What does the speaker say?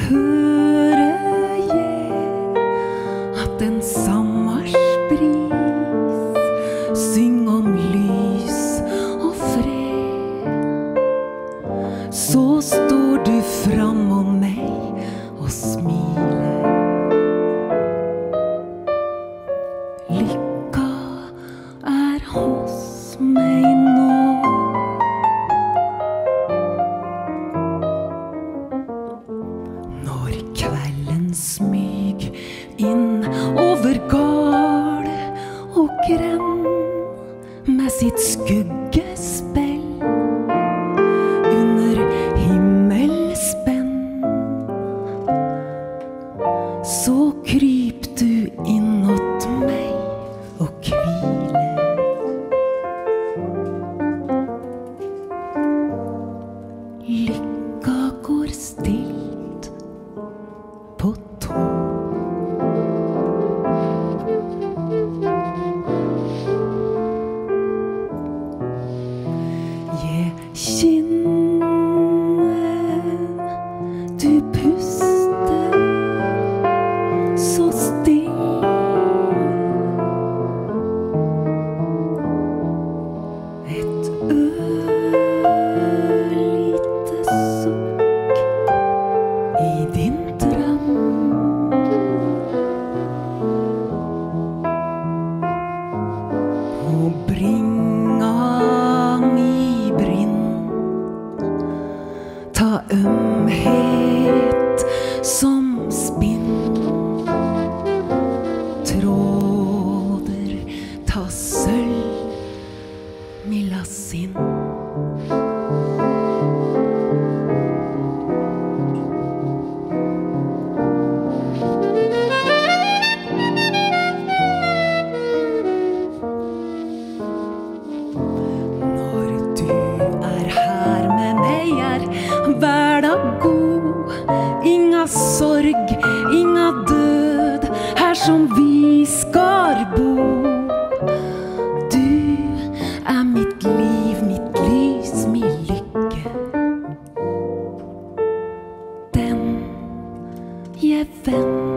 hører jeg at en sommersbris syng om lys og fred. Så står du fram om meg og smiler. Lykka er hos meg nå. Når kvelden smyg inn over gard og grend med sitt skuggespill under himmelspenn, så kryp du innåt meg og hviler. Lykka går stilt på tå. Jeg kjenner du puster så stille. Et ørlite sukk i din drøm. Og bringa mi brinn, ta ømhet som spinn. Tråder ta sølv milla sinn. Når du er her med meg, er hverdag god. Inga sorg, inga død, her som vi skal bo. Du er mitt liv, mitt lys, min lykke. Den jeg venter